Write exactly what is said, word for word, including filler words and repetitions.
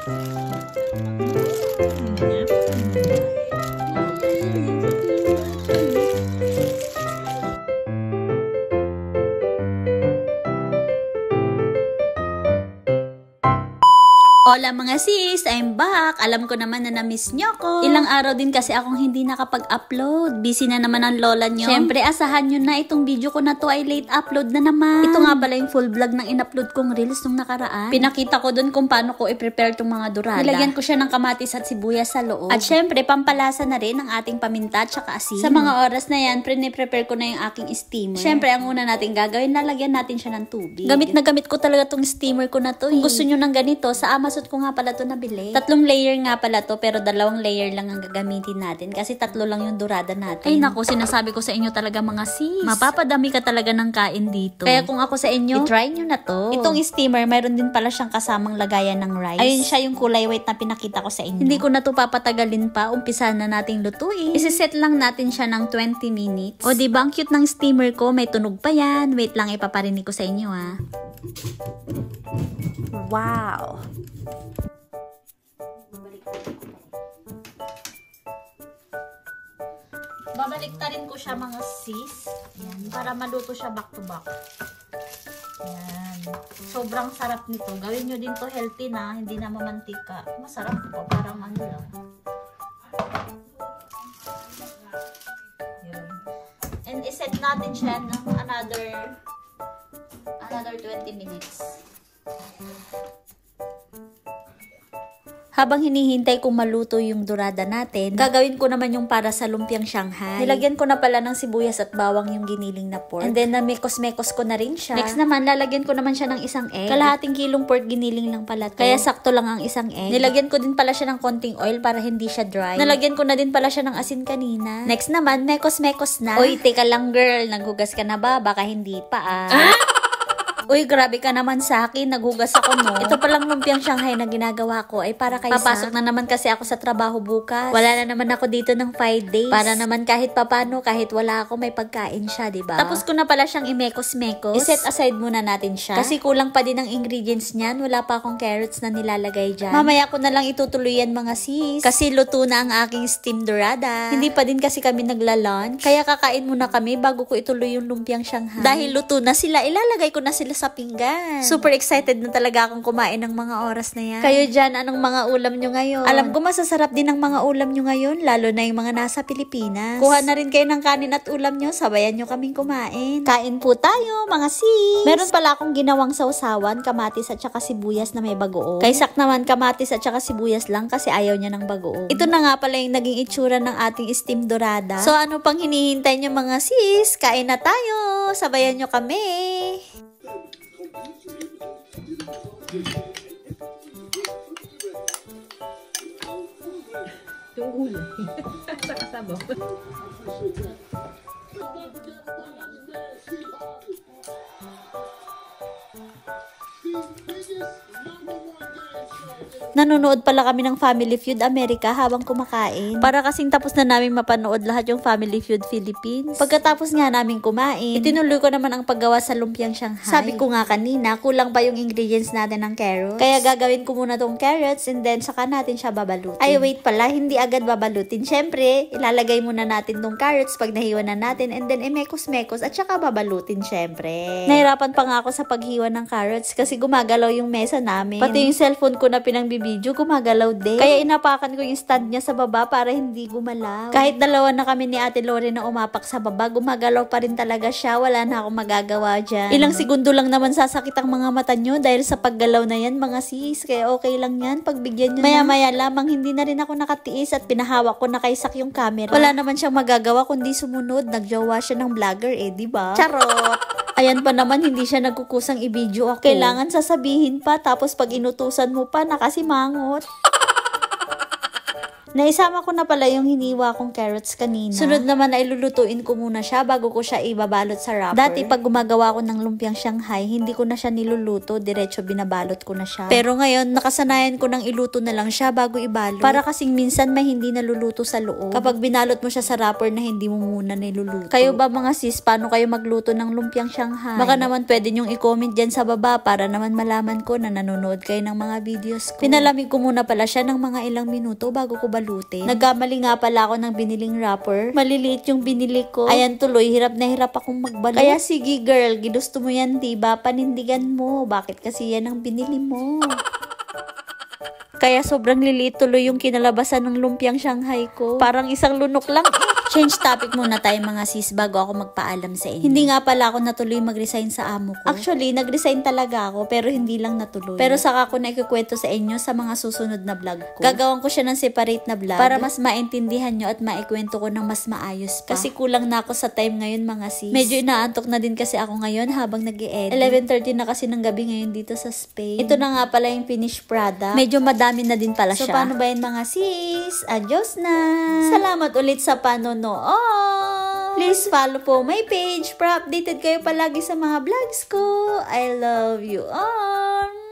Hola mga sis! I'm back! Alam ko naman na na-miss nyo ko. Ilang araw din kasi akong hindi nakapag-upload. Busy na naman ang lola nyo. Siyempre, asahan nyo na itong video ko na to ay late upload na naman. Ito nga pala yung full vlog ng in-upload kong reels nung nakaraan. Pinakita ko dun kung paano ko i-prepare itong mga durada. Nilagyan ko siya ng kamatis at sibuyas sa loob. At syempre, pampalasa na rin ang ating paminta at saka asin. Sa mga oras na yan, pre-prepare ko na yung aking steamer. Syempre, ang una natin gagawin, lalagyan natin siya ng tubig. Gamit na gamit ko talaga tong steamer ko na to. Kung gusto nyo ng ganito, sa Amazon ko nga pala to nabili. Tatlong layer nga pala to, pero dalawang layer lang ang gagamitin natin kasi tatlo lang yung durada natin. Ay naku, sinasabi ko sa inyo talaga mga sis. Mapapadami ka talaga ng kain dito. Kaya kung ako sa inyo, i-try nyo na to. Itong steamer, mayroon din pala siyang kasamang lagayan ng rice. Ayun siya yung kulay white na pinakita ko sa inyo. Hindi ko na to papatagalin pa, umpisa na nating lutuin. Isiset lang natin siya ng twenty minutes. O diba, ang cute ng steamer ko, may tunog pa yan. Wait lang, ipaparinig ko sa inyo ha. Wow! Babaliktarin ko siya mga sis. Ayan, para maluto siya back to back. Ayan. Sobrang sarap nito. Gawin nyo din to healthy na, hindi na mamantika. Masarap po, parang ano lang. Ayan. And iset natin siya ng another another twenty minutes. Habang hinihintay kong maluto yung durada natin, gagawin ko naman yung para sa lumpiang Shanghai. Nilagyan ko na pala ng sibuyas at bawang yung giniling na pork. And then, namekos-mekos ko na rin siya. Next naman, lalagyan ko naman siya ng isang egg. Kalahating kilong pork giniling lang pala to. Kaya sakto lang ang isang egg. Nilagyan ko din pala siya ng konting oil para hindi siya dry. Nalagyan ko na din pala siya ng asin kanina. Next naman, mekos-mekos na. Uy, teka lang girl, naghugas ka na ba? Baka hindi pa ah. Ah? Uy, grabe ka naman sa akin. Naghugas ako, no? Ito palang lumpiang Shanghai na ginagawa ko ay para kay Sak. Papasok na naman kasi ako sa trabaho bukas. Wala na naman ako dito ng five days. Para naman kahit papano, kahit wala ako, may pagkain siya, diba? Tapos ko na pala siyang imekos-mekos. I-set aside muna natin siya. Kasi kulang pa din ang ingredients niyan. Wala pa akong carrots na nilalagay dyan. Mamaya ko na lang itutuloy yan, mga sis. Kasi luto na ang aking steamed dorada. Hindi pa din kasi kami nagla-lunch. Kaya kakain muna kami bago ko ituloy yung lumpiang Shanghai. Dahil luto na sila, ilalagay ko na sila sa pinggan. Super excited na talaga akong kumain ng mga oras na yan. Kayo dyan, anong mga ulam nyo ngayon? Alam ko masasarap din ang mga ulam nyo ngayon, lalo na yung mga nasa Pilipinas. Kuha na rin kayo ng kanin at ulam nyo, sabayan nyo kaming kumain. Kain po tayo, mga sis! Meron pala akong ginawang sausawan, kamatis at saka sibuyas na may bagoong. Kay Sak naman, kamatis at saka sibuyas lang kasi ayaw niya ng bagoong. Ito na nga pala yung naging itsura ng ating steamed dorada. So ano pang hinihintay nyo, mga sis? Kain na tayo! Sabayan nyo kami! Yung ulo. Sa kasabaw. Nanonood pala kami ng Family Feud America habang kumakain. Para kasing tapos na namin mapanood lahat yung Family Feud Philippines. Pagkatapos nga namin kumain, itinuloy ko naman ang paggawa sa lumpiang Shanghai. Sabi ko nga kanina, kulang pa yung ingredients natin ng carrots. Kaya gagawin ko muna tong carrots and then saka natin siya babalutin. Ay wait pala, hindi agad babalutin. Syempre, ilalagay muna natin tong carrots pag nahiwa na natin and then imekos-mekos at saka babalutin syempre. Nahirapan pa nga ako sa paghiwa ng carrots kasi gumagalaw yung mesa namin. Pati yung cellphone ko na pinangbibideo, gumagalaw din. Kaya inapakan ko yung stand niya sa baba para hindi gumalaw. Kahit dalawa na kami ni Ate Lore na umapak sa baba, gumagalaw pa rin talaga siya. Wala na akong magagawa dyan. Ilang segundo lang naman sasakit ang mga mata nyo dahil sa paggalaw na yan, mga sis. Kaya okay lang yan. Pagbigyan nyo na. Maya-maya lamang, hindi na rin ako nakatiis at pinahawak ko na kay Sak yung camera. Wala naman siyang magagawa kundi sumunod. Nagjowa siya ng vlogger eh, diba? Charot! Ayan pa naman, hindi siya nagkukusang i-video ako. Kailangan sasabihin pa, tapos pag inutusan mo pa, nakasimangot. Naisama ko na pala yung hiniwa kong carrots kanina. Sunod naman ay lulutuin ko muna siya bago ko siya ibabalot sa wrapper. Dati pag gumagawa ko ng lumpiang Shanghai, hindi ko na siya niluluto, diretso binabalot ko na siya. Pero ngayon, nakasanayan ko nang iluto na lang siya bago ibalot. Para kasing minsan may hindi naluluto sa loob. Kapag binalot mo siya sa wrapper na hindi mo muna niluluto. Kayo ba mga sis, paano kayo magluto ng lumpiang Shanghai? Baka naman pwede nyong i-comment dyan sa baba para naman malaman ko na nanonood kayo ng mga videos ko. Pinalamig ko muna pala siya ng mga ilang minuto bago ko balutin. Nagkamali nga pala ako ng biniling wrapper. Maliliit yung binili ko. Ayan tuloy, hirap na hirap akong magbalot. Kaya sige girl, ginusto mo yan diba? Panindigan mo. Bakit kasi yan ang binili mo? Kaya sobrang liliit tuloy yung kinalabasan ng lumpiang Shanghai ko. Parang isang lunok lang eh. Change topic muna tayo mga sis bago ako magpaalam sa inyo. Hindi nga pala ako natuloy mag-resign sa amo ko. Actually, nag-resign talaga ako pero hindi lang natuloy. Pero saka ko na ikukwento sa inyo sa mga susunod na vlog ko. Gagawin ko siya ng separate na vlog para mas maintindihan nyo at maikwento ko ng mas maayos pa. Kasi kulang na ako sa time ngayon mga sis. Medyo inaantok na din kasi ako ngayon habang nag-i-edit. eleven thirty na kasi ng gabi ngayon dito sa Spain. Ito na nga pala yung finished product. Medyo madami na din pala siya. So paano ba yun mga sis? Adios na! Salamat ulit sa panonood. Oh, please follow po my page para updated kayo palagi sa mga vlogs ko. I love you all.